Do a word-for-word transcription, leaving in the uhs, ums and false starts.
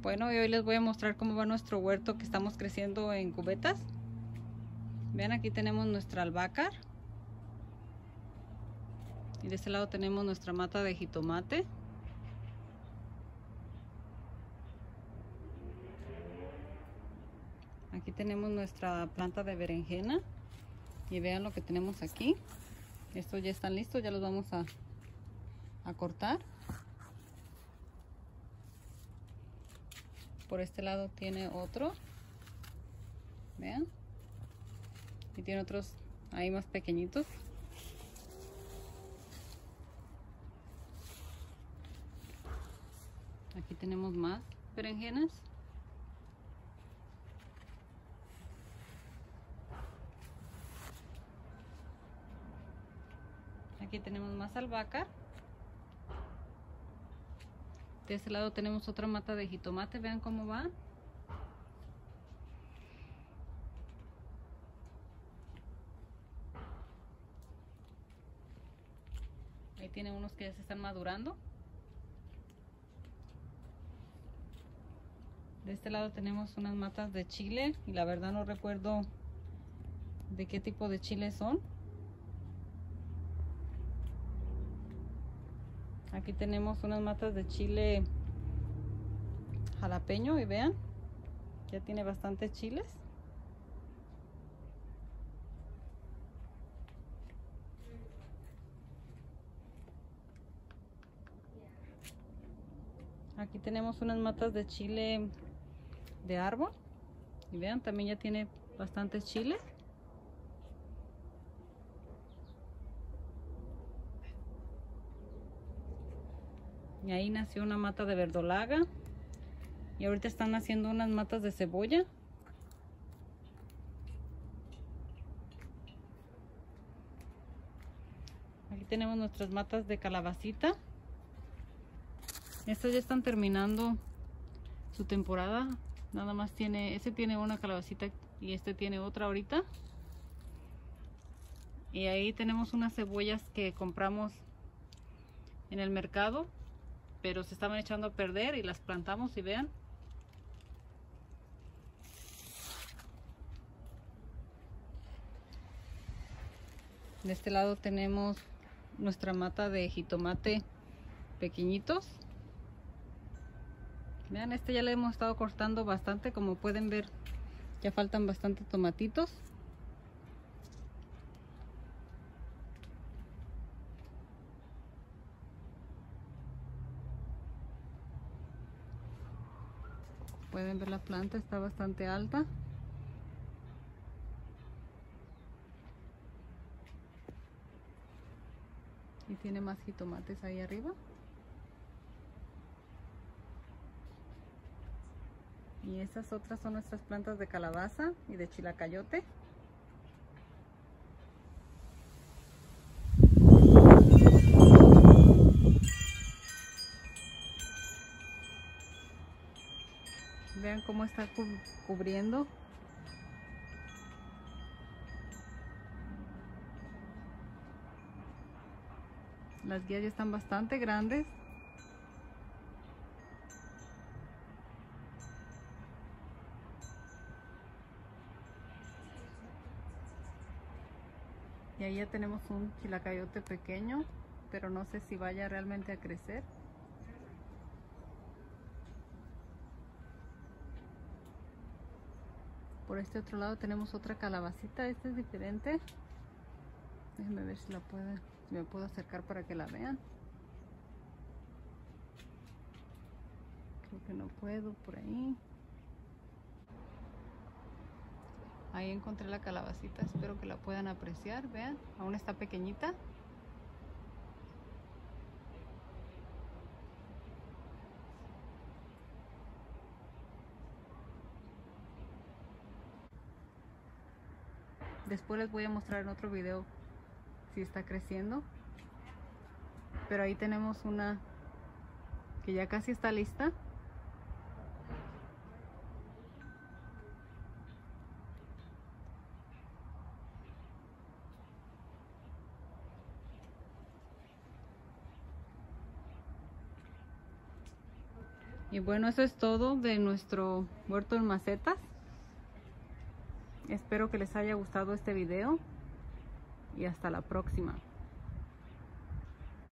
Bueno, y hoy les voy a mostrar cómo va nuestro huerto que estamos creciendo en cubetas. Vean, aquí tenemos nuestra albahaca. Y de este lado tenemos nuestra mata de jitomate. Aquí tenemos nuestra planta de berenjena. Y vean lo que tenemos aquí. Estos ya están listos, ya los vamos a, a cortar. Por este lado tiene otro. Vean. Y tiene otros ahí más pequeñitos. Aquí tenemos más berenjenas. Aquí tenemos más albahaca. De este lado tenemos otra mata de jitomate. Vean cómo va. Ahí tiene unos que ya se están madurando. De este lado tenemos unas matas de chile y la verdad no recuerdo de qué tipo de chile son. Aquí tenemos unas matas de chile jalapeño y vean, ya tiene bastantes chiles. Aquí tenemos unas matas de chile de árbol y vean, también ya tiene bastantes chiles. Y ahí nació una mata de verdolaga. Y ahorita están haciendo unas matas de cebolla. Aquí tenemos nuestras matas de calabacita. Estas ya están terminando su temporada. Nada más tiene, ese tiene una calabacita y este tiene otra ahorita. Y ahí tenemos unas cebollas que compramos en el mercado, pero se estaban echando a perder y las plantamos y vean. De este lado tenemos nuestra mata de jitomate pequeñitos. Vean, este ya le hemos estado cortando bastante, como pueden ver ya faltan bastantes tomatitos. Pueden ver la planta, está bastante alta. Y tiene más jitomates ahí arriba. Y estas otras son nuestras plantas de calabaza y de chilacayote. Vean cómo está cubriendo. Las guías ya están bastante grandes. Y ahí ya tenemos un chilacayote pequeño, pero no sé si vaya realmente a crecer. Por este otro lado tenemos otra calabacita, esta es diferente. Déjenme ver si la puedo, si me puedo acercar para que la vean. Creo que no puedo por ahí. Ahí encontré la calabacita, espero que la puedan apreciar, vean, aún está pequeñita. Después les voy a mostrar en otro video si está creciendo. Pero ahí tenemos una que ya casi está lista. Y bueno, eso es todo de nuestro huerto en macetas. Espero que les haya gustado este video y hasta la próxima.